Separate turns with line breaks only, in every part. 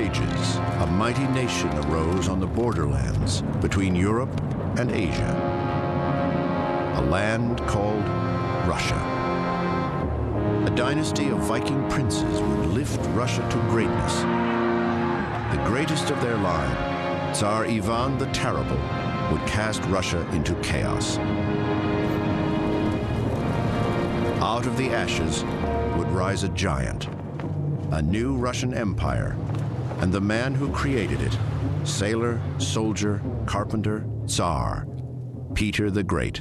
ages, a mighty nation arose on the borderlands between Europe and Asia, a land called Russia. A dynasty of Viking princes would lift Russia to greatness. The greatest of their line, Tsar Ivan the Terrible, would cast Russia into chaos. Out of the ashes would rise a giant, a new Russian empire, and the man who created it, sailor, soldier, carpenter, Tsar, Peter the Great.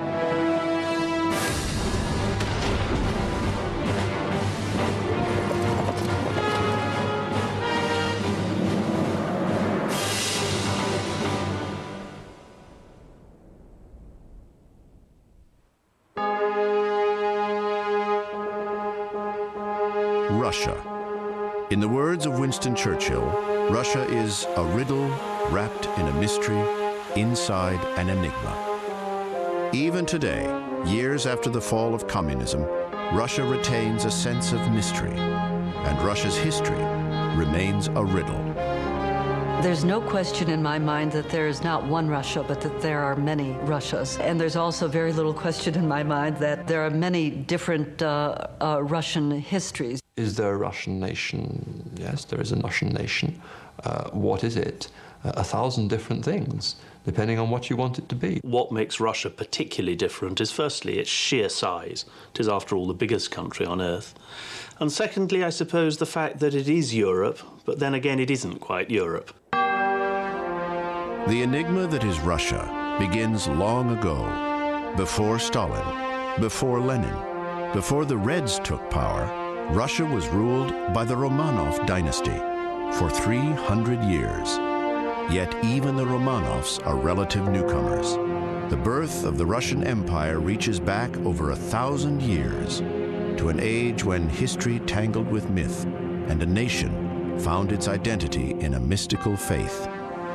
Russia. In the words of Winston Churchill, Russia is a riddle wrapped in a mystery, inside an enigma. Even today, years after the fall of communism, Russia retains a sense of mystery, and Russia's history remains a riddle.
There's no question in my mind that there is not one Russia, but that there are many Russias. And there's also very little question in my mind that there are many different Russian histories.
Is there a Russian nation? Yes, there is a Russian nation. What is it? 1,000 different things, depending on what you want it to be.
What makes Russia particularly different is firstly its sheer size. It is, after all, the biggest country on earth. And secondly, I suppose, the fact that it is Europe, but then again, it isn't quite Europe.
The enigma that is Russia begins long ago, before Stalin, before Lenin, before the Reds took power. Russia was ruled by the Romanov dynasty for 300 years. Yet even the Romanovs are relative newcomers. The birth of the Russian Empire reaches back over 1,000 years to an age when history tangled with myth and a nation found its identity in a mystical faith.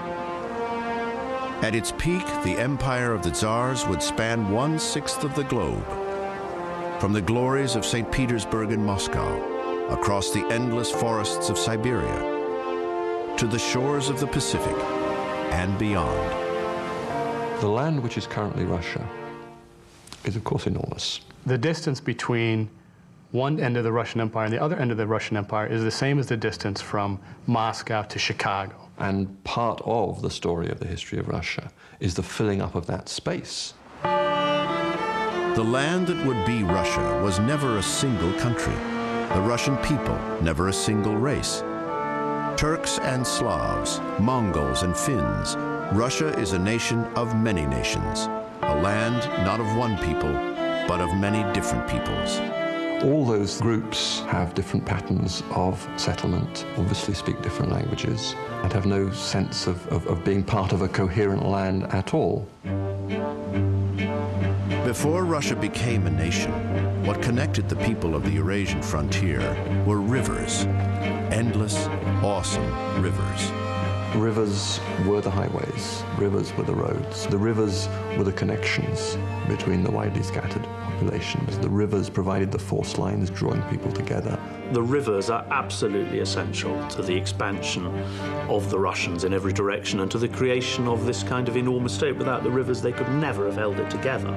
At its peak, the empire of the Tsars would span 1/6 of the globe. From the glories of St. Petersburg and Moscow, across the endless forests of Siberia, to the shores of the Pacific and beyond.
The land which is currently Russia is, of course, enormous.
The distance between one end of the Russian Empire and the other end of the Russian Empire is the same as the distance from Moscow to Chicago.
And part of the story of the history of Russia is the filling up of that space.
The land that would be Russia was never a single country. The Russian people, never a single race. Turks and Slavs, Mongols and Finns, Russia is a nation of many nations, a land not of one people, but of many different peoples.
All those groups have different patterns of settlement, obviously speak different languages, and have no sense of being part of a coherent land at all.
Before Russia became a nation, what connected the people of the Eurasian frontier were rivers, endless, awesome rivers.
Rivers were the highways, rivers were the roads, the rivers were the connections between the widely scattered populations. The rivers provided the force lines drawing people together.
The rivers are absolutely essential to the expansion of the Russians in every direction and to the creation of this kind of enormous state. Without the rivers, they could never have held it together.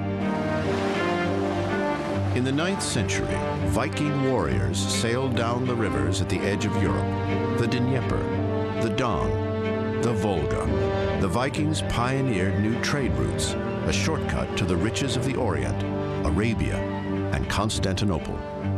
In the 9th century, Viking warriors sailed down the rivers at the edge of Europe, the Dnieper, the Don, the Volga. The Vikings pioneered new trade routes, a shortcut to the riches of the Orient, Arabia, and Constantinople.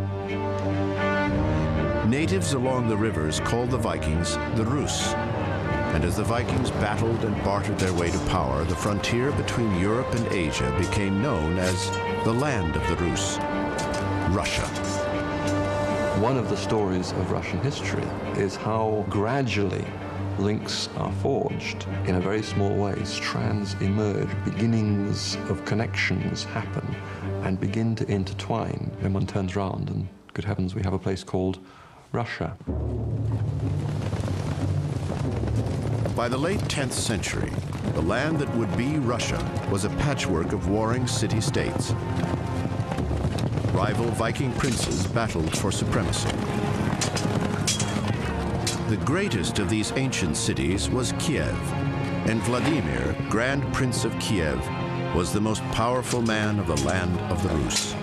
Natives along the rivers called the Vikings the Rus, and as the Vikings battled and bartered their way to power, the frontier between Europe and Asia became known as the land of the Rus, Russia.
One of the stories of Russian history is how gradually links are forged in a very small way. Strands emerge, beginnings of connections happen and begin to intertwine. Then one turns around and, good heavens, we have a place called Russia.
By the late 10th century, the land that would be Russia was a patchwork of warring city-states. Rival Viking princes battled for supremacy. The greatest of these ancient cities was Kiev, and Vladimir, Grand Prince of Kiev, was the most powerful man of the land of the Rus.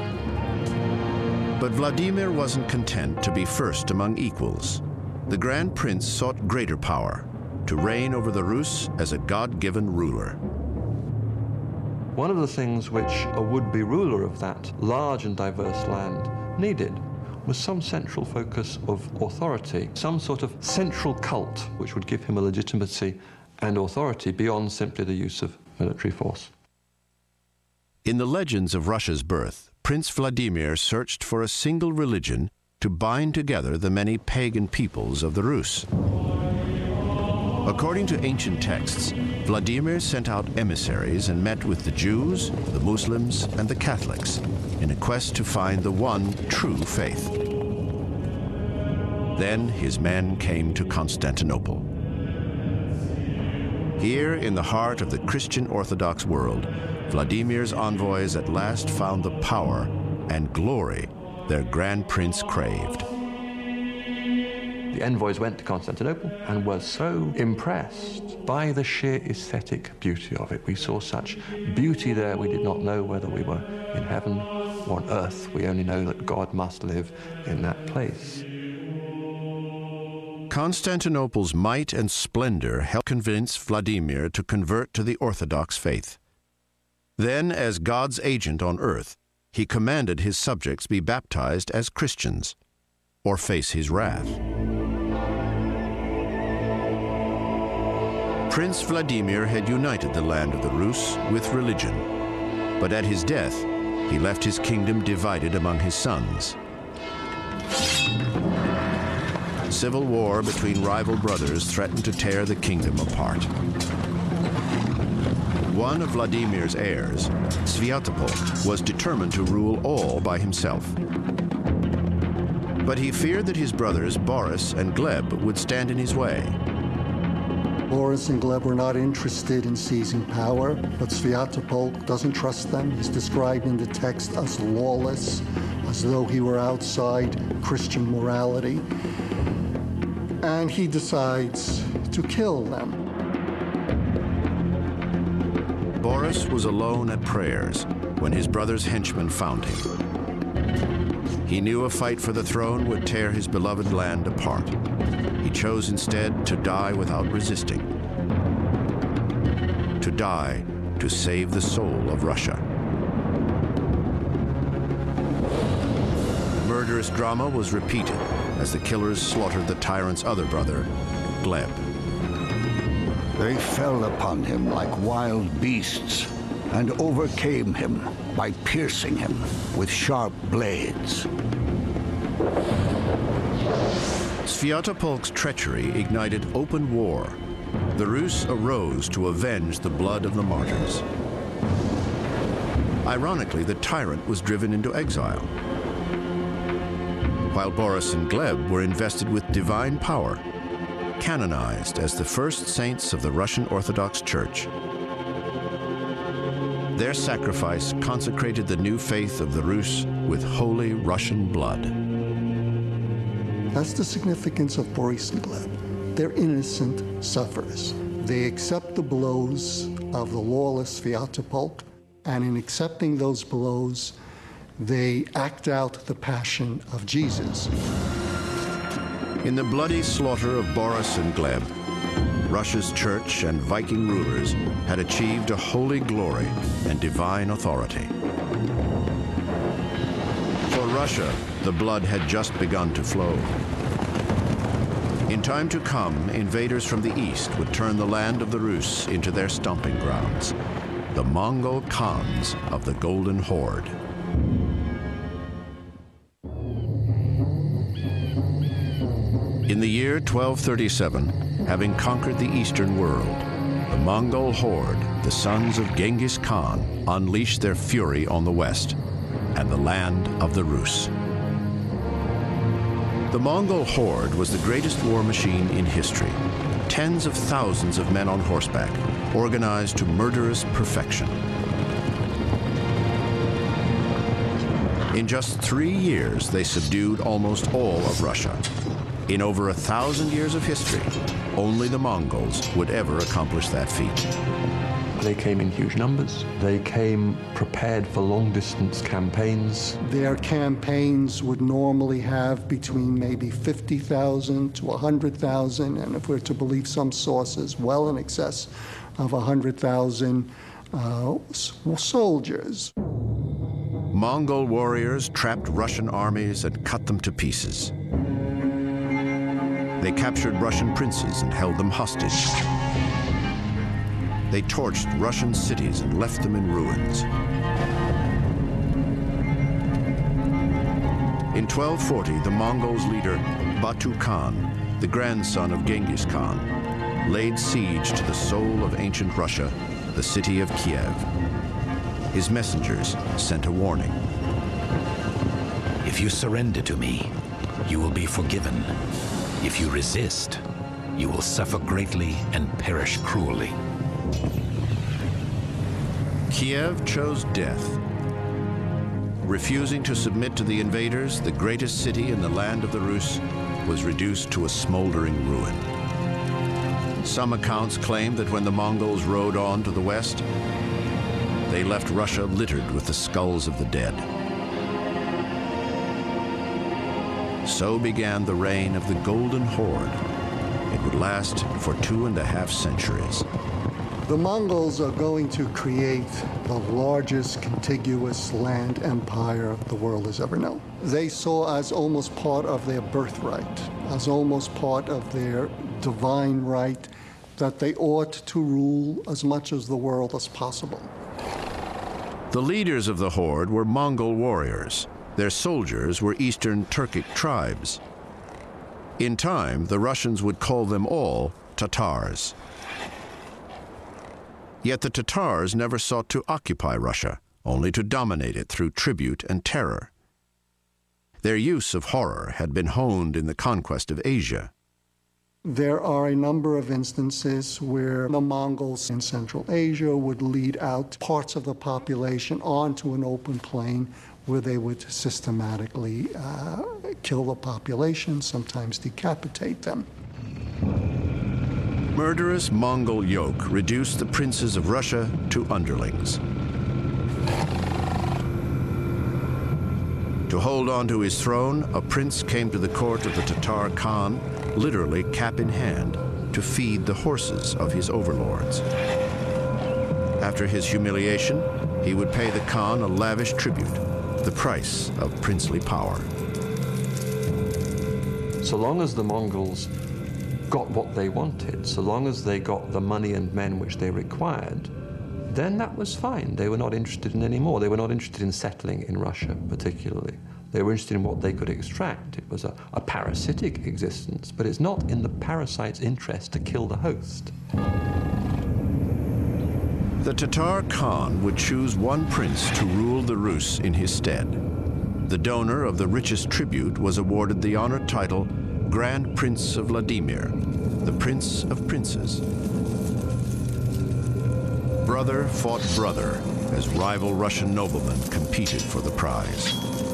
But Vladimir wasn't content to be first among equals. The Grand Prince sought greater power, to reign over the Rus as a God-given ruler.
One of the things which a would-be ruler of that large and diverse land needed was some central focus of authority, some sort of central cult which would give him a legitimacy and authority beyond simply the use of military force.
In the legends of Russia's birth, Prince Vladimir searched for a single religion to bind together the many pagan peoples of the Rus. According to ancient texts, Vladimir sent out emissaries and met with the Jews, the Muslims, and the Catholics in a quest to find the one true faith. Then his men came to Constantinople. Here, in the heart of the Christian Orthodox world, Vladimir's envoys at last found the power and glory their Grand Prince craved.
The envoys went to Constantinople and were so impressed by the sheer aesthetic beauty of it. We saw such beauty there, we did not know whether we were in heaven or on earth. We only know that God must live in that place.
Constantinople's might and splendor helped convince Vladimir to convert to the Orthodox faith. Then, as God's agent on earth, he commanded his subjects be baptized as Christians, or face his wrath. Prince Vladimir had united the land of the Rus with religion, but at his death, he left his kingdom divided among his sons. Civil war between rival brothers threatened to tear the kingdom apart. One of Vladimir's heirs, Sviatopolk, was determined to rule all by himself. But he feared that his brothers Boris and Gleb would stand in his way.
Boris and Gleb were not interested in seizing power, but Sviatopolk doesn't trust them. He's described in the text as lawless, as though he were outside Christian morality. And he decides to kill them.
Boris was alone at prayers when his brother's henchmen found him. He knew a fight for the throne would tear his beloved land apart. He chose instead to die without resisting. To die to save the soul of Russia. The murderous drama was repeated as the killers slaughtered the tyrant's other brother, Gleb.
They fell upon him like wild beasts and overcame him by piercing him with sharp blades.
Sviatopolk's treachery ignited open war. The Rus arose to avenge the blood of the martyrs. Ironically, the tyrant was driven into exile, while Boris and Gleb were invested with divine power, canonized as the first saints of the Russian Orthodox Church. Their sacrifice consecrated the new faith of the Rus with holy Russian blood.
That's the significance of Boris and Gleb. They're innocent sufferers. They accept the blows of the lawless Sviatopolk, and in accepting those blows, they act out the passion of Jesus.
In the bloody slaughter of Boris and Gleb, Russia's church and Viking rulers had achieved a holy glory and divine authority. For Russia, the blood had just begun to flow. In time to come, invaders from the east would turn the land of the Rus into their stomping grounds, the Mongol Khans of the Golden Horde. In the year 1237, having conquered the eastern world, the Mongol horde, the sons of Genghis Khan, unleashed their fury on the west and the land of the Rus. The Mongol horde was the greatest war machine in history. Tens of thousands of men on horseback, organized to murderous perfection. In just 3 years, they subdued almost all of Russia. In over 1,000 years of history, only the Mongols would ever accomplish that feat.
They came in huge numbers. They came prepared for long-distance campaigns.
Their campaigns would normally have between maybe 50,000 to 100,000, and if we're to believe some sources, well in excess of 100,000 soldiers.
Mongol warriors trapped Russian armies and cut them to pieces. They captured Russian princes and held them hostage. They torched Russian cities and left them in ruins. In 1240, the Mongols' leader, Batu Khan, the grandson of Genghis Khan, laid siege to the soul of ancient Russia, the city of Kiev. His messengers sent a warning.
If you surrender to me, you will be forgiven. If you resist, you will suffer greatly and perish cruelly.
Kiev chose death. Refusing to submit to the invaders, the greatest city in the land of the Rus was reduced to a smoldering ruin. Some accounts claim that when the Mongols rode on to the west, they left Russia littered with the skulls of the dead. So began the reign of the Golden Horde. It would last for 2.5 centuries.
The Mongols are going to create the largest contiguous land empire the world has ever known. They saw as almost part of their birthright, as almost part of their divine right, that they ought to rule as much of the world as possible.
The leaders of the horde were Mongol warriors. Their soldiers were Eastern Turkic tribes. In time, the Russians would call them all Tatars. Yet the Tatars never sought to occupy Russia, only to dominate it through tribute and terror. Their use of horror had been honed in the conquest of Asia.
There are a number of instances where the Mongols in Central Asia would lead out parts of the population onto an open plain where they would systematically kill the population, sometimes decapitate them.
Murderous Mongol yoke reduced the princes of Russia to underlings. To hold on to his throne, a prince came to the court of the Tatar Khan, literally cap in hand, to feed the horses of his overlords. After his humiliation, he would pay the Khan a lavish tribute, the price of princely power.
So long as the Mongols got what they wanted, so long as they got the money and men which they required, then that was fine. They were not interested in any more. They were not interested in settling in Russia particularly. They were interested in what they could extract. It was a parasitic existence, but it's not in the parasite's interest to kill the host.
The Tatar Khan would choose one prince to rule the Rus in his stead. The donor of the richest tribute was awarded the honored title Grand Prince of Vladimir, the Prince of Princes. Brother fought brother as rival Russian noblemen competed for the prize.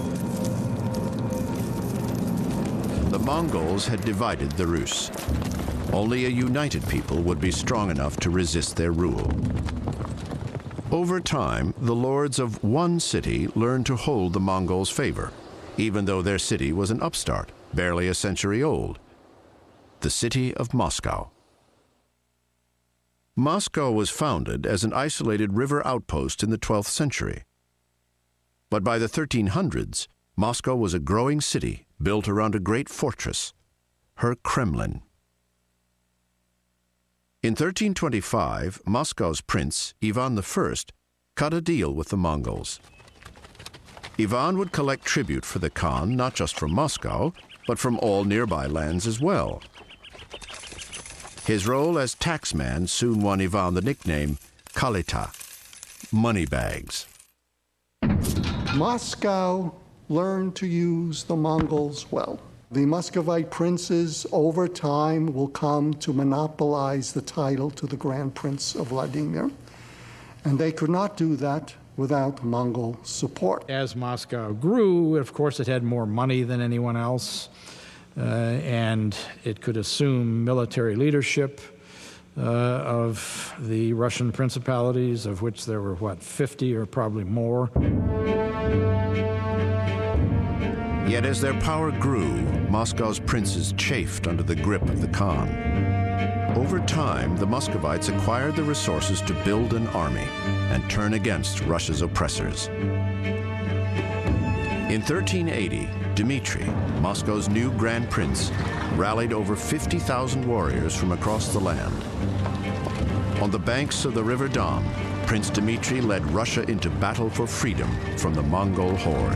The Mongols had divided the Rus. Only a united people would be strong enough to resist their rule. Over time, the lords of one city learned to hold the Mongols' favor, even though their city was an upstart, barely a century old, the city of Moscow. Moscow was founded as an isolated river outpost in the 12th century. But by the 1300s, Moscow was a growing city built around a great fortress, her Kremlin. In 1325, Moscow's prince, Ivan I, cut a deal with the Mongols. Ivan would collect tribute for the Khan, not just from Moscow, but from all nearby lands as well. His role as taxman soon won Ivan the nickname Kalita, moneybags.
Moscow learned to use the Mongols well. The Muscovite princes over time will come to monopolize the title to the Grand Prince of Vladimir, and they could not do that without Mongol support.
As Moscow grew, of course, it had more money than anyone else. and it could assume military leadership of the Russian principalities, of which there were, what, 50 or probably more.
Yet as their power grew, Moscow's princes chafed under the grip of the Khan. Over time, the Muscovites acquired the resources to build an army and turn against Russia's oppressors. In 1380, Dmitri, Moscow's new Grand Prince, rallied over 50,000 warriors from across the land. On the banks of the River Don, Prince Dmitri led Russia into battle for freedom from the Mongol horde.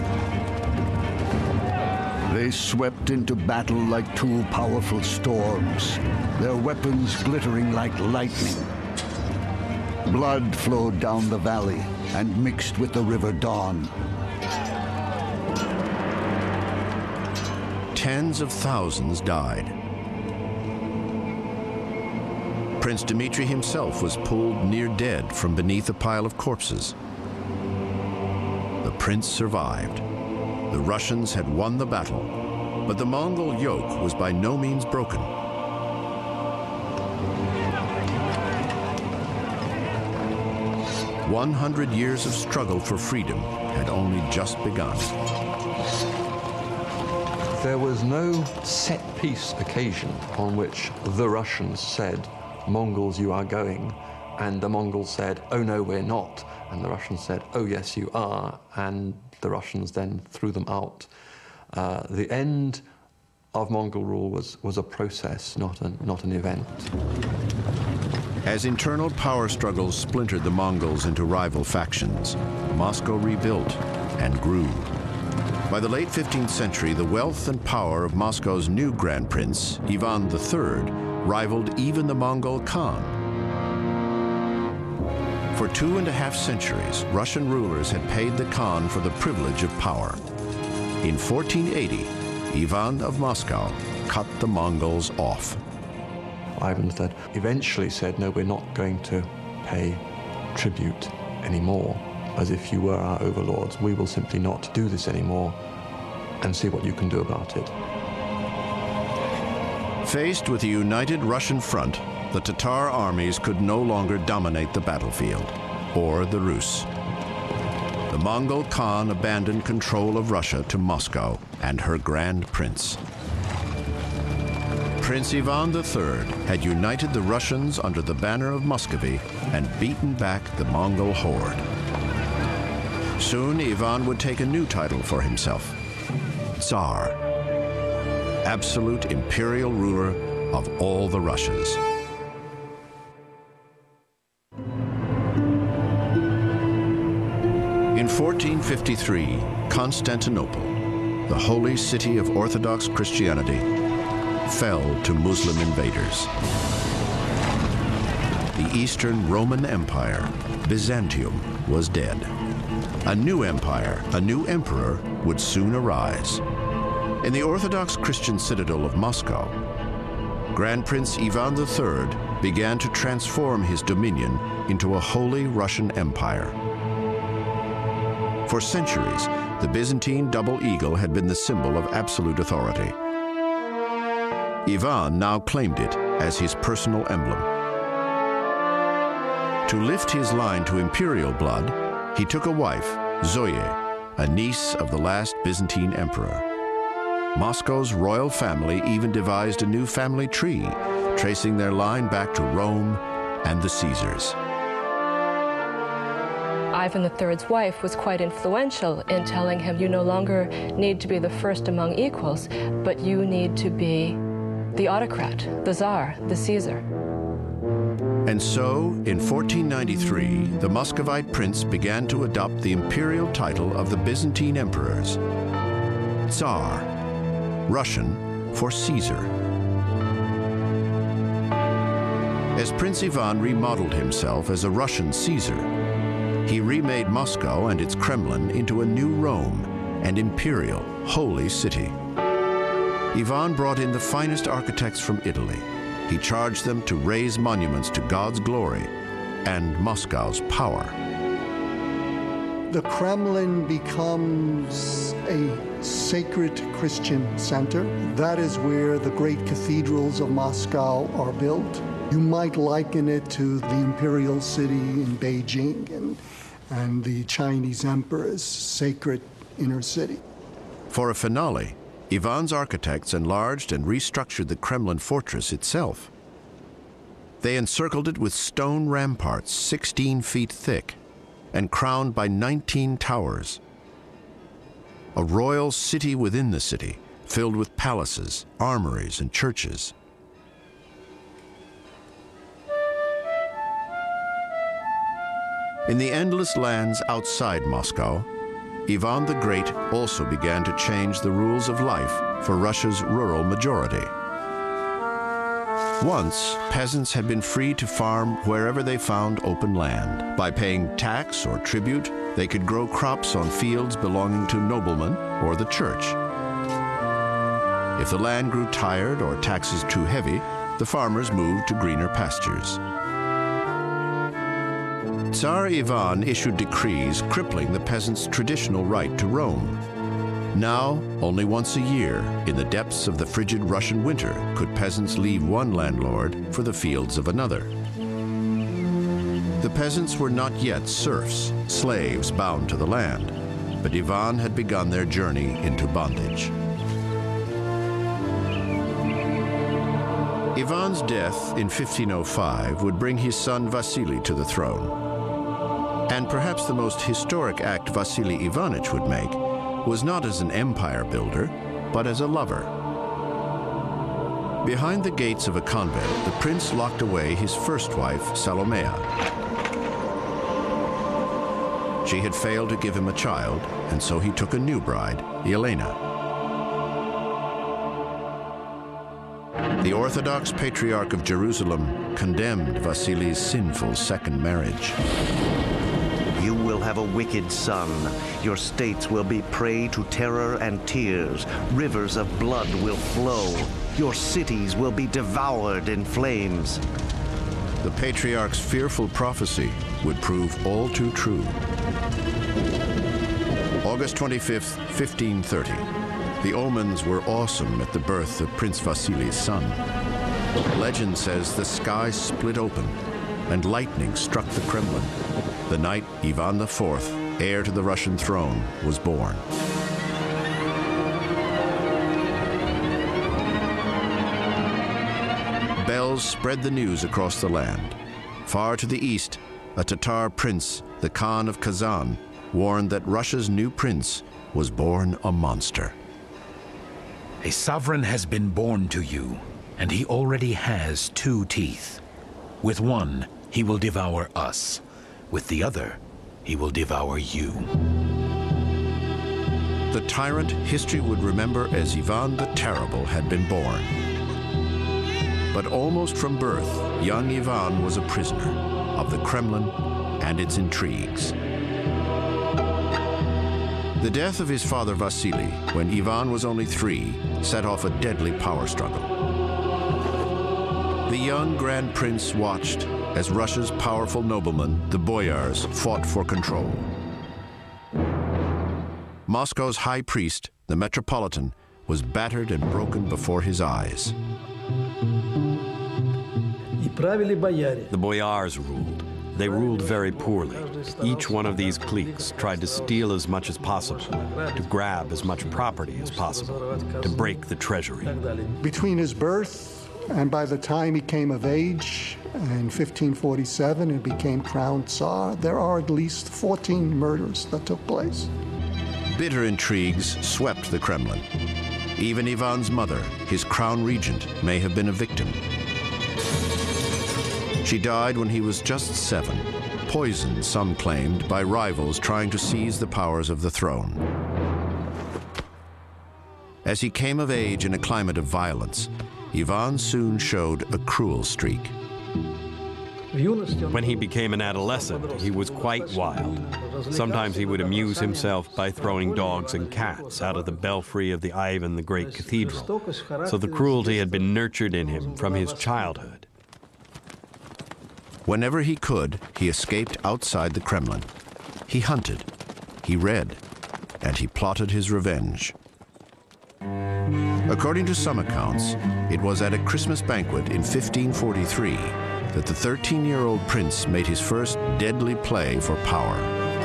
They swept into battle like two powerful storms, their weapons glittering like lightning. Blood flowed down the valley and mixed with the River Don.
Tens of thousands died. Prince Dmitri himself was pulled near dead from beneath a pile of corpses. The prince survived. The Russians had won the battle, but the Mongol yoke was by no means broken. 100 years of struggle for freedom had only just begun.
There was no set-piece occasion on which the Russians said, "Mongols, you are going," and the Mongols said, "Oh no, we're not," and the Russians said, "Oh yes, you are," and the Russians then threw them out. The end of Mongol rule was a process, not an event.
As internal power struggles splintered the Mongols into rival factions, Moscow rebuilt and grew. By the late 15th century, the wealth and power of Moscow's new Grand Prince, Ivan III, rivaled even the Mongol Khan. For 2.5 centuries, Russian rulers had paid the Khan for the privilege of power. In 1480, Ivan of Moscow cut the Mongols off.
Ivan III eventually said, "No, we're not going to pay tribute anymore, as if you were our overlords. We will simply not do this anymore, and see what you can do about it."
Faced with a united Russian front, the Tatar armies could no longer dominate the battlefield, or the Rus. The Mongol Khan abandoned control of Russia to Moscow and her Grand Prince. Prince Ivan III had united the Russians under the banner of Muscovy and beaten back the Mongol horde. Soon, Ivan would take a new title for himself, Tsar, absolute imperial ruler of all the Russias. In 1453, Constantinople, the holy city of Orthodox Christianity, fell to Muslim invaders. The Eastern Roman Empire, Byzantium, was dead. A new empire, a new emperor, would soon arise. In the Orthodox Christian citadel of Moscow, Grand Prince Ivan III began to transform his dominion into a holy Russian empire. For centuries, the Byzantine double eagle had been the symbol of absolute authority. Ivan now claimed it as his personal emblem. To lift his line to imperial blood, he took a wife, Zoe, a niece of the last Byzantine emperor. Moscow's royal family even devised a new family tree, tracing their line back to Rome and the Caesars.
Ivan III's wife was quite influential in telling him, you no longer need to be the first among equals, but you need to be the autocrat, the Tsar, the Caesar.
And so, in 1493, the Muscovite prince began to adopt the imperial title of the Byzantine emperors, Tsar, Russian for Caesar. As Prince Ivan remodeled himself as a Russian Caesar, he remade Moscow and its Kremlin into a new Rome, an imperial, holy city. Ivan brought in the finest architects from Italy. He charged them to raise monuments to God's glory and Moscow's power.
The Kremlin becomes a sacred Christian center. That is where the great cathedrals of Moscow are built. You might liken it to the imperial city in Beijing and the Chinese emperor's sacred inner city.
For a finale, Ivan's architects enlarged and restructured the Kremlin fortress itself. They encircled it with stone ramparts 16 feet thick and crowned by 19 towers. A royal city within the city, filled with palaces, armories, and churches. In the endless lands outside Moscow, Ivan the Great also began to change the rules of life for Russia's rural majority. Once, peasants had been free to farm wherever they found open land. By paying tax or tribute, they could grow crops on fields belonging to noblemen or the church. If the land grew tired or taxes too heavy, the farmers moved to greener pastures. Tsar Ivan issued decrees crippling the peasants' traditional right to roam. Now, only once a year, in the depths of the frigid Russian winter, could peasants leave one landlord for the fields of another. The peasants were not yet serfs, slaves bound to the land, but Ivan had begun their journey into bondage. Ivan's death in 1505 would bring his son Vasily to the throne. And perhaps the most historic act Vasily Ivanich would make was not as an empire builder, but as a lover. Behind the gates of a convent, the prince locked away his first wife, Salomea. She had failed to give him a child, and so he took a new bride, Elena. The Orthodox Patriarch of Jerusalem condemned Vasily's sinful second marriage.
You will have a wicked son. Your states will be prey to terror and tears. Rivers of blood will flow. Your cities will be devoured in flames.
The patriarch's fearful prophecy would prove all too true. August 25th, 1530. The omens were awesome at the birth of Prince Vasily's son. Legend says the sky split open and lightning struck the Kremlin. The night Ivan IV, heir to the Russian throne, was born. Bells spread the news across the land. Far to the east, a Tatar prince, the Khan of Kazan, warned that Russia's new prince was born a monster.
A sovereign has been born to you, and he already has 2 teeth. With one, he will devour us. With the other, he will devour you.
The tyrant history would remember as Ivan the Terrible had been born. But almost from birth, young Ivan was a prisoner of the Kremlin and its intrigues. The death of his father Vasily, when Ivan was only 3, set off a deadly power struggle. The young Grand Prince watched as Russia's powerful noblemen, the boyars, fought for control. Moscow's high priest, the Metropolitan, was battered and broken before his eyes.
The boyars ruled. They ruled very poorly. Each one of these cliques tried to steal as much as possible, to grab as much property as possible, to break the treasury.
Between his birth and by the time he came of age in 1547 and became crowned Tsar, there are at least 14 murders that took place.
Bitter intrigues swept the Kremlin. Even Ivan's mother, his crown regent, may have been a victim. She died when he was just 7, poisoned, some claimed, by rivals trying to seize the powers of the throne. As he came of age in a climate of violence, Ivan soon showed a cruel streak.
When he became an adolescent, he was quite wild. Sometimes he would amuse himself by throwing dogs and cats out of the belfry of the Ivan the Great Cathedral. So the cruelty had been nurtured in him from his childhood.
Whenever he could, he escaped outside the Kremlin. He hunted, He read, and he plotted his revenge. According to some accounts, it was at a Christmas banquet in 1543 that the 13-year-old prince made his first deadly play for power.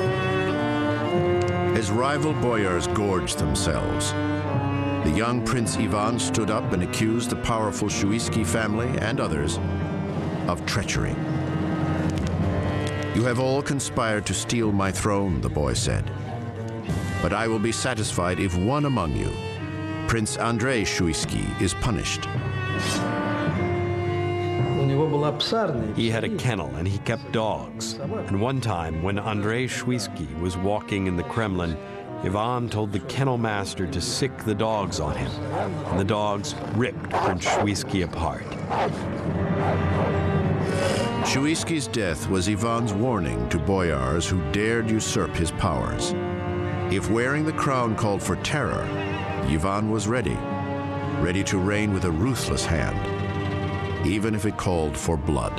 As rival boyars gorged themselves, the young Prince Ivan stood up and accused the powerful Shuisky family and others of treachery. "You have all conspired to steal my throne," the boy said. "But I will be satisfied if one among you, Prince Andrei Shuisky, is punished."
He had a kennel and he kept dogs. And one time, when Andrei Shuisky was walking in the Kremlin, Ivan told the kennel master to sick the dogs on him, and the dogs ripped Prince Shuisky apart.
Shuisky's death was Ivan's warning to boyars who dared usurp his powers. If wearing the crown called for terror, Ivan was ready to reign with a ruthless hand, even if it called for blood.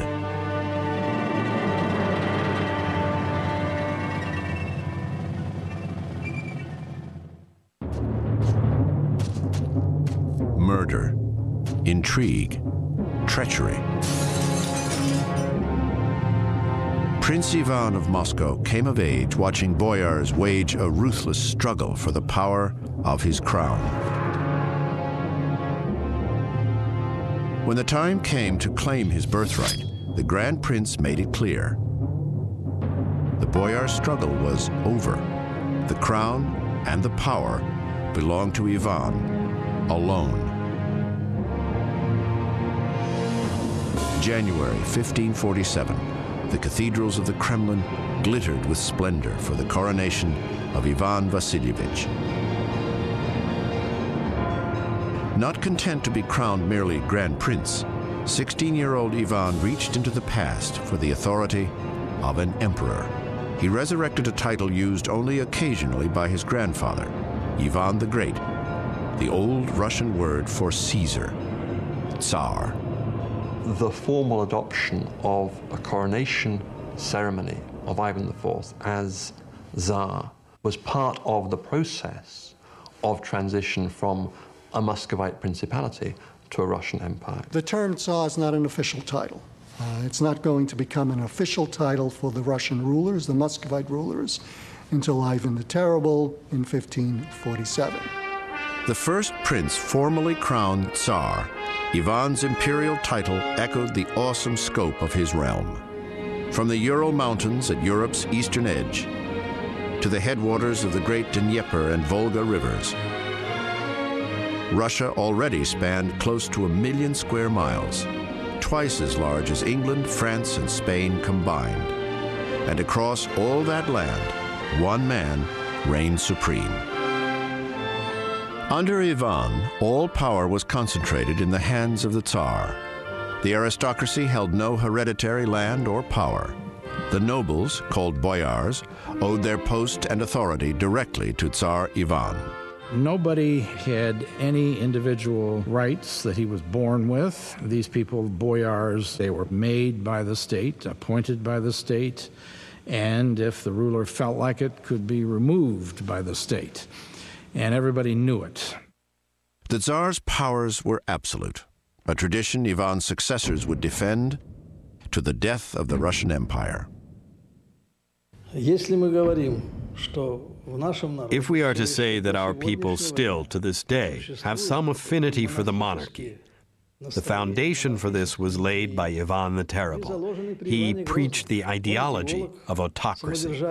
Murder, intrigue, treachery. Prince Ivan of Moscow came of age watching boyars wage a ruthless struggle for the power of his crown. When the time came to claim his birthright, the Grand Prince made it clear. The boyar struggle was over. The crown and the power belonged to Ivan alone. January 1547, the cathedrals of the Kremlin glittered with splendor for the coronation of Ivan Vasilievich. Not content to be crowned merely Grand Prince, 16-year-old Ivan reached into the past for the authority of an emperor. He resurrected a title used only occasionally by his grandfather, Ivan the Great, the old Russian word for Caesar, Tsar.
The formal adoption of a coronation ceremony of Ivan IV as Tsar was part of the process of transition from a Muscovite principality to a Russian empire.
The term Tsar is not an official title. It's not going to become an official title for the Russian rulers, the Muscovite rulers, until Ivan the Terrible in 1547.
The first prince formally crowned Tsar, Ivan's imperial title echoed the awesome scope of his realm. From the Ural Mountains at Europe's eastern edge to the headwaters of the great Dnieper and Volga rivers, Russia already spanned close to 1 million square miles, twice as large as England, France, and Spain combined. And across all that land, one man reigned supreme. Under Ivan, all power was concentrated in the hands of the Tsar. The aristocracy held no hereditary land or power. The nobles, called boyars, owed their post and authority directly to Tsar Ivan.
Nobody had any individual rights that he was born with. These people, boyars, they were made by the state, appointed by the state, and if the ruler felt like it, could be removed by the state. And everybody knew it.
The Tsar's powers were absolute, a tradition Ivan's successors would defend to the death of the Russian Empire.
If we are to say that our people still, to this day, have some affinity for the monarchy, the foundation for this was laid by Ivan the Terrible. He preached the ideology of autocracy.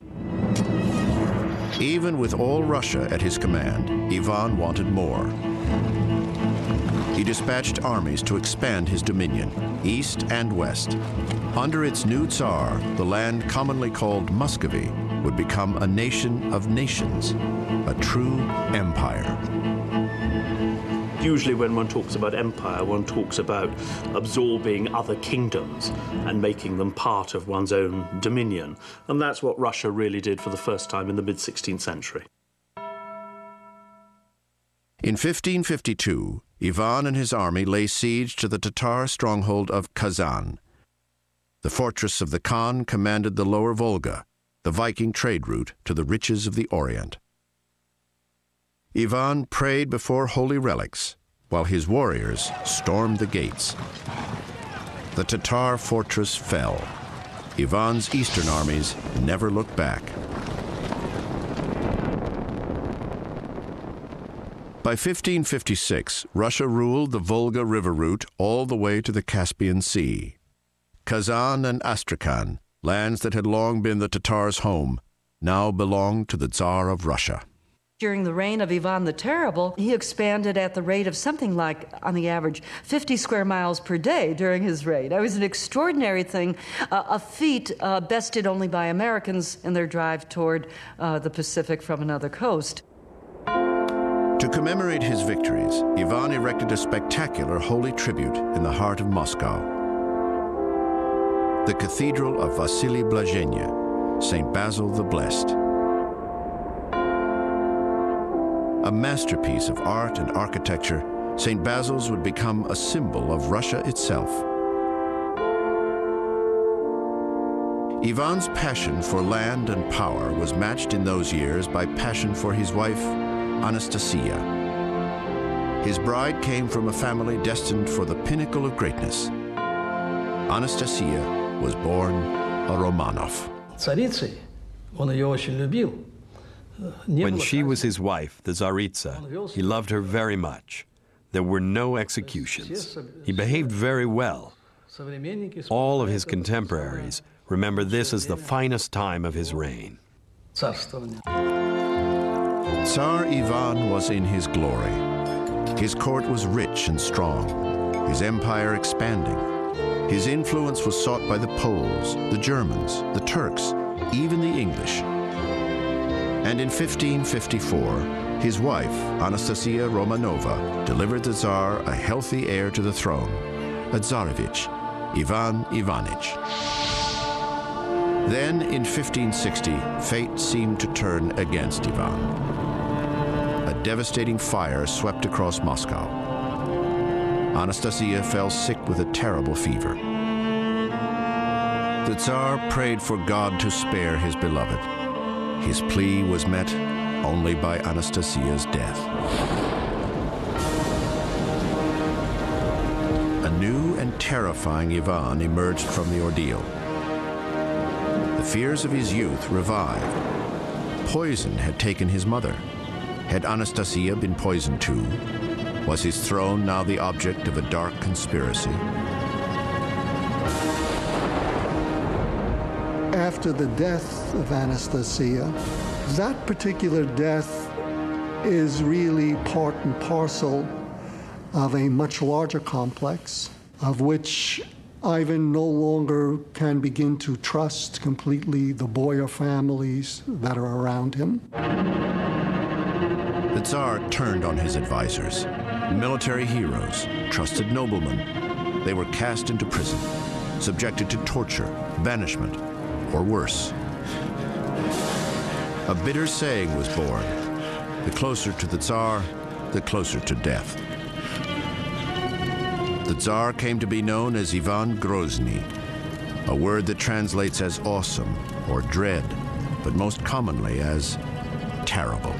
Even with all Russia at his command, Ivan wanted more. He dispatched armies to expand his dominion, east and west. Under its new Tsar, the land commonly called Muscovy would become a nation of nations, a true empire.
Usually when one talks about empire, one talks about absorbing other kingdoms and making them part of one's own dominion. And that's what Russia really did for the first time in the mid-16th century.
In 1552, Ivan and his army lay siege to the Tatar stronghold of Kazan. The fortress of the Khan commanded the lower Volga, the Viking trade route to the riches of the Orient. Ivan prayed before holy relics, while his warriors stormed the gates. The Tatar fortress fell. Ivan's eastern armies never looked back. By 1556, Russia ruled the Volga River route all the way to the Caspian Sea. Kazan and Astrakhan, lands that had long been the Tatars' home, now belonged to the Tsar of Russia.
During the reign of Ivan the Terrible, he expanded at the rate of something like, on the average, 50 square miles per day during his reign. It was an extraordinary thing, a feat bested only by Americans in their drive toward the Pacific from another coast.
To commemorate his victories, Ivan erected a spectacular holy tribute in the heart of Moscow. The Cathedral of Vasily Blazhenia, St. Basil the Blessed. A masterpiece of art and architecture, St. Basil's would become a symbol of Russia itself. Ivan's passion for land and power was matched in those years by passion for his wife, Anastasia. His bride came from a family destined for the pinnacle of greatness. Anastasia was born a Romanov.
When she was his wife, the Tsaritsa, he loved her very much. There were no executions. He behaved very well. All of his contemporaries remember this as the finest time of his reign.
Tsar Ivan was in his glory. His court was rich and strong, his empire expanding. His influence was sought by the Poles, the Germans, the Turks, even the English. And in 1554, his wife, Anastasia Romanova, delivered the Tsar a healthy heir to the throne, a Tsarevich, Ivan Ivanich. Then, in 1560, fate seemed to turn against Ivan. A devastating fire swept across Moscow. Anastasia fell sick with a terrible fever. The Tsar prayed for God to spare his beloved. His plea was met only by Anastasia's death. A new and terrifying Ivan emerged from the ordeal. The fears of his youth revived. Poison had taken his mother. Had Anastasia been poisoned too? Was his throne now the object of a dark conspiracy?
After the death of Anastasia, that particular death is really part and parcel of a much larger complex, of which Ivan no longer can begin to trust completely the boyar families that are around him.
The Tsar turned on his advisors, military heroes, trusted noblemen. They were cast into prison, subjected to torture, banishment, or worse. A bitter saying was born: the closer to the Tsar, the closer to death. The Tsar came to be known as Ivan Grozny, a word that translates as awesome or dread, but most commonly as terrible.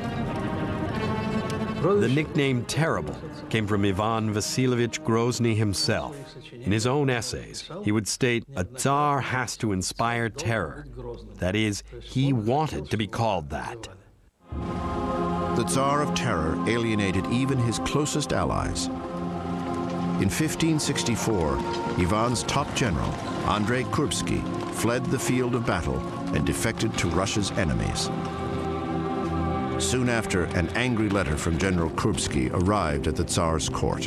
The nickname Terrible came from Ivan Vasilievich Grozny himself. In his own essays, he would state, "A Tsar has to inspire terror." That is, he wanted to be called that.
The Tsar of Terror alienated even his closest allies. In 1564, Ivan's top general, Andrei Kurbsky, fled the field of battle and defected to Russia's enemies. Soon after, an angry letter from General Kurbsky arrived at the Tsar's court.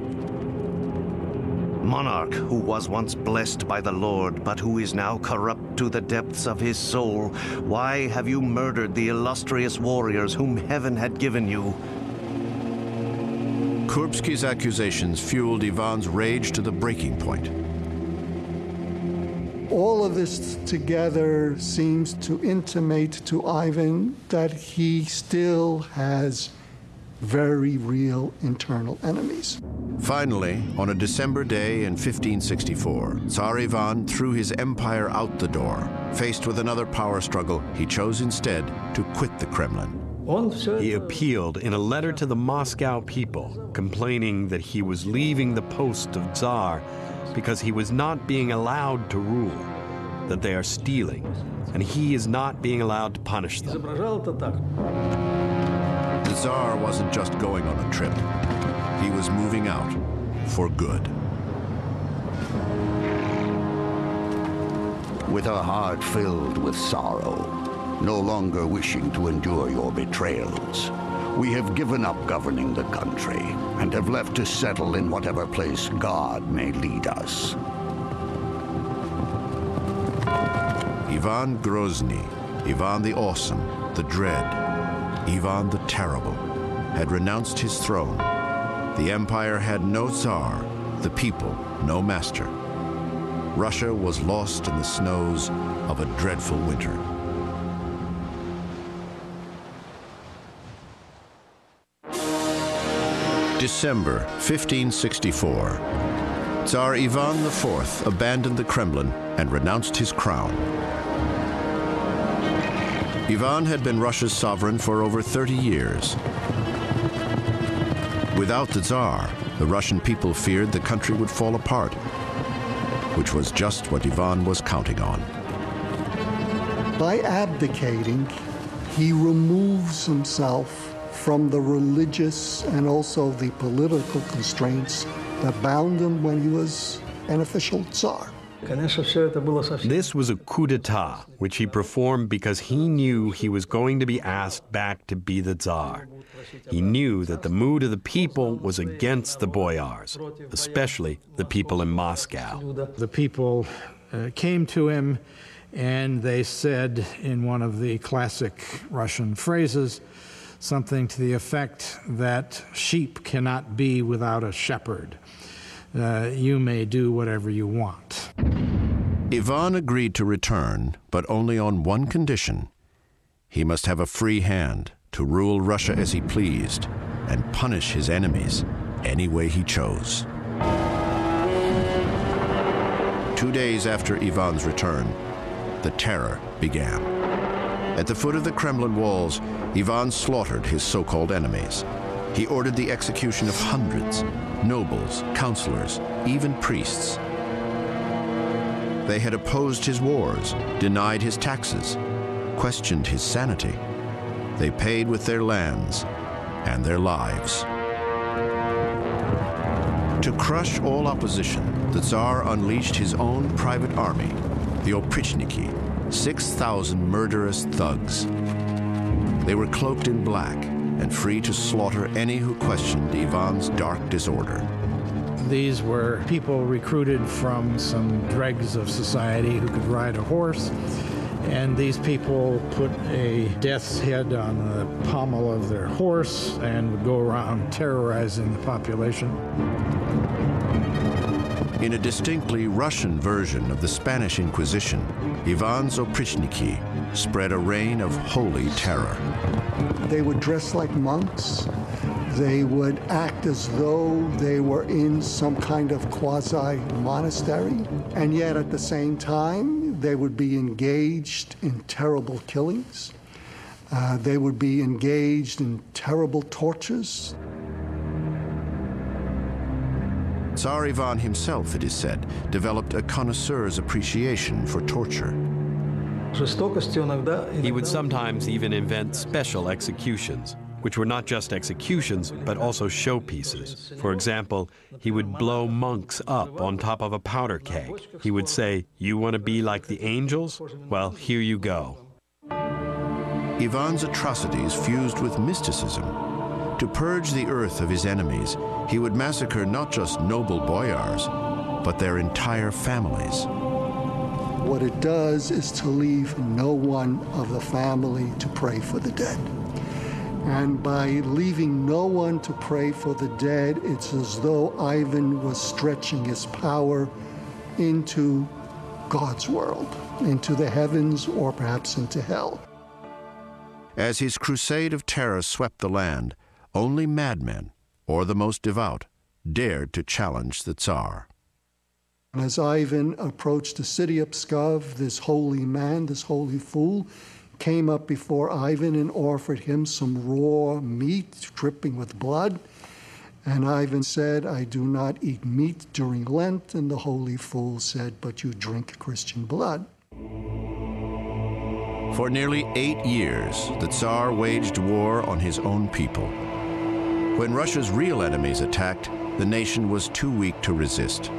Monarch who was once blessed by the Lord, but who is now corrupt to the depths of his soul, why have you murdered the illustrious warriors whom heaven had given you?
Kurbsky's accusations fueled Ivan's rage to the breaking point.
All of this together seems to intimate to Ivan that he still has very real internal enemies.
Finally, on a December day in 1564, Tsar Ivan threw his empire out the door. Faced with another power struggle, he chose instead to quit the Kremlin.
He appealed in a letter to the Moscow people, complaining that he was leaving the post of Tsar because he was not being allowed to rule, that they are stealing, and he is not being allowed to punish them.
The Tsar wasn't just going on a trip. He was moving out for good.
With a heart filled with sorrow, no longer wishing to endure your betrayals, we have given up governing the country and have left to settle in whatever place God may lead us.
Ivan Grozny, Ivan the Awesome, the Dread, Ivan the Terrible, had renounced his throne. The empire had no Tsar, the people no master. Russia was lost in the snows of a dreadful winter. December 1564. Tsar Ivan IV abandoned the Kremlin and renounced his crown. Ivan had been Russia's sovereign for over 30 years. Without the Tsar, the Russian people feared the country would fall apart, which was just what Ivan was counting on.
By abdicating, he removes himself from the religious and also the political constraints that bound him when he was an official Tsar.
This was a coup d'etat, which he performed because he knew he was going to be asked back to be the Tsar. He knew that the mood of the people was against the boyars, especially the people in Moscow.
The people came to him and they said in one of the classic Russian phrases, something to the effect that sheep cannot be without a shepherd. You may do whatever you want.
Ivan agreed to return, but only on one condition. He must have a free hand to rule Russia as he pleased and punish his enemies any way he chose. 2 days after Ivan's return, the terror began. At the foot of the Kremlin walls, Ivan slaughtered his so-called enemies. He ordered the execution of hundreds, nobles, counselors, even priests. They had opposed his wars, denied his taxes, questioned his sanity. They paid with their lands and their lives. To crush all opposition, the Tsar unleashed his own private army, the Oprichniki, 6,000 murderous thugs. They were cloaked in black and free to slaughter any who questioned Ivan's dark disorder.
These were people recruited from some dregs of society who could ride a horse, and these people put a death's head on the pommel of their horse and would go around terrorizing the population.
In a distinctly Russian version of the Spanish Inquisition, Ivan's Oprichniki spread a reign of holy terror.
They would dress like monks. They would act as though they were in some kind of quasi-monastery. And yet at the same time, they would be engaged in terrible killings. They would be engaged in terrible tortures.
Tsar Ivan himself, it is said, developed a connoisseur's appreciation for torture.
He would sometimes even invent special executions, which were not just executions, but also showpieces. For example, he would blow monks up on top of a powder keg. He would say, "You want to be like the angels? Well, here you go."
Ivan's atrocities fused with mysticism. To purge the earth of his enemies, he would massacre not just noble boyars, but their entire families.
What it does is to leave no one of the family to pray for the dead. And by leaving no one to pray for the dead, it's as though Ivan was stretching his power into God's world, into the heavens or perhaps into hell.
As his crusade of terror swept the land, only madmen or the most devout dared to challenge the Tsar.
As Ivan approached the city of Pskov, this holy man, this holy fool, came up before Ivan and offered him some raw meat dripping with blood. And Ivan said, "I do not eat meat during Lent." And the holy fool said, "But you drink Christian blood."
For nearly 8 years, the Tsar waged war on his own people. When Russia's real enemies attacked, the nation was too weak to resist.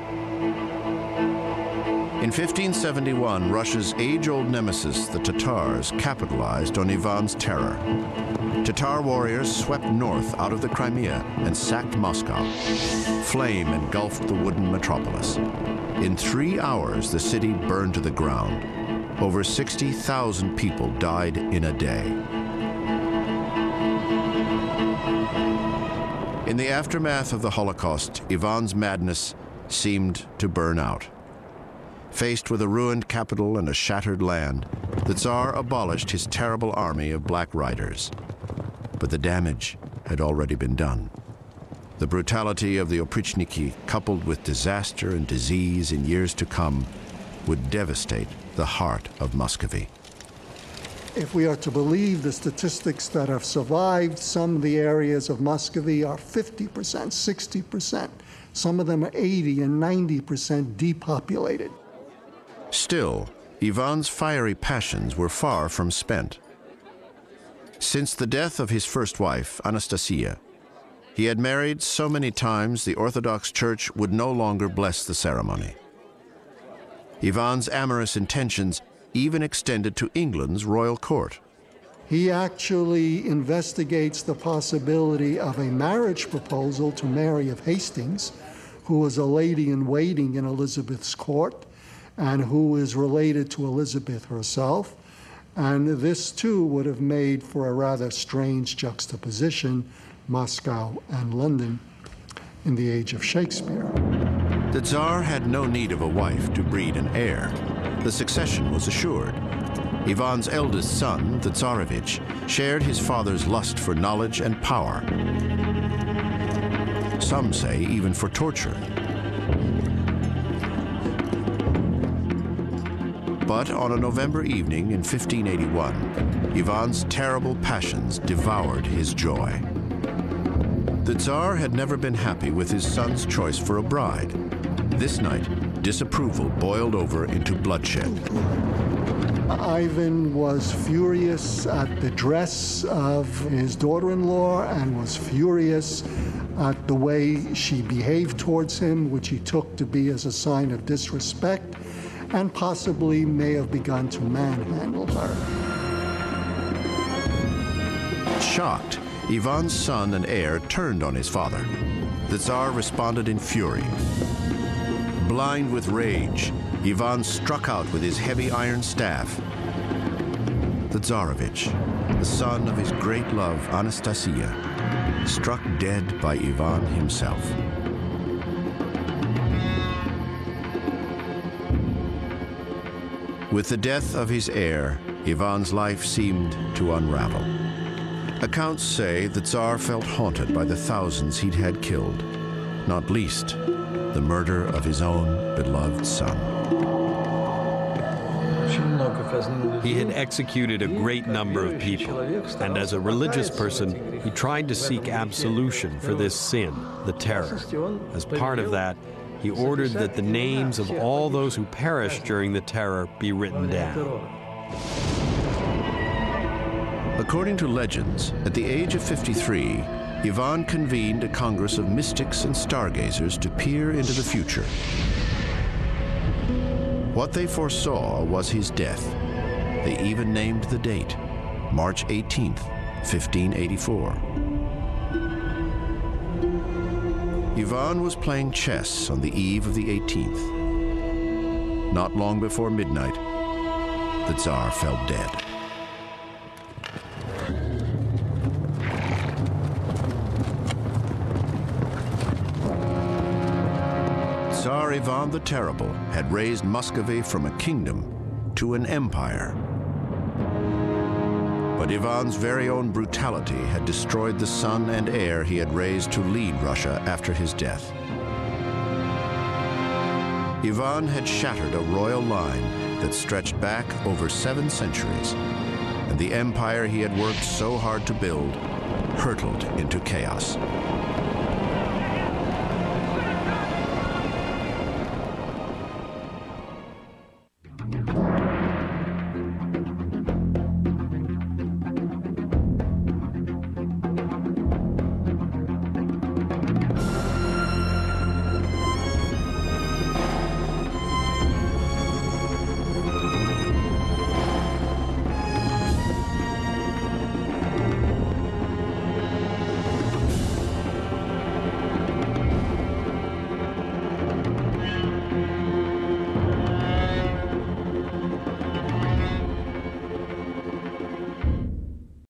In 1571, Russia's age-old nemesis, the Tatars, capitalized on Ivan's terror. Tatar warriors swept north out of the Crimea and sacked Moscow. Flame engulfed the wooden metropolis. In 3 hours, the city burned to the ground. Over 60,000 people died in a day. In the aftermath of the Holocaust, Ivan's madness seemed to burn out. Faced with a ruined capital and a shattered land, the Tsar abolished his terrible army of Black Riders. But the damage had already been done. The brutality of the Oprichniki, coupled with disaster and disease in years to come, would devastate the heart of Muscovy.
If we are to believe the statistics that have survived, some of the areas of Muscovy are 50%, 60%. Some of them are 80 and 90% depopulated.
Still, Ivan's fiery passions were far from spent. Since the death of his first wife, Anastasia, he had married so many times the Orthodox Church would no longer bless the ceremony. Ivan's amorous intentions even extended to England's royal court.
He actually investigates the possibility of a marriage proposal to Mary of Hastings, who was a lady-in-waiting in Elizabeth's court, and who is related to Elizabeth herself. And this, too, would have made for a rather strange juxtaposition, Moscow and London, in the age of Shakespeare.
The Tsar had no need of a wife to breed an heir. The succession was assured. Ivan's eldest son, the Tsarevich, shared his father's lust for knowledge and power. Some say even for torture. But on a November evening in 1581, Ivan's terrible passions devoured his joy. The Tsar had never been happy with his son's choice for a bride. This night, disapproval boiled over into bloodshed.
Ivan was furious at the dress of his daughter-in-law and was furious at the way she behaved towards him, which he took to be as a sign of disrespect, and possibly may have begun to manhandle her.
Shocked, Ivan's son and heir turned on his father. The Tsar responded in fury. Blind with rage, Ivan struck out with his heavy iron staff. The Tsarevich, the son of his great love, Anastasia, struck dead by Ivan himself. With the death of his heir, Ivan's life seemed to unravel. Accounts say the Tsar felt haunted by the thousands he'd had killed, not least the murder of his own beloved son.
He had executed a great number of people, and as a religious person, he tried to seek absolution for this sin, the terror. As part of that, he ordered that the names of all those who perished during the terror be written down.
According to legends, at the age of 53, Ivan convened a congress of mystics and stargazers to peer into the future. What they foresaw was his death. They even named the date, March 18th, 1584. Ivan was playing chess on the eve of the 18th. Not long before midnight, the Tsar fell dead. Tsar Ivan the Terrible had raised Muscovy from a kingdom to an empire. But Ivan's very own brutality had destroyed the son and heir he had raised to lead Russia after his death. Ivan had shattered a royal line that stretched back over 7 centuries, and the empire he had worked so hard to build hurtled into chaos.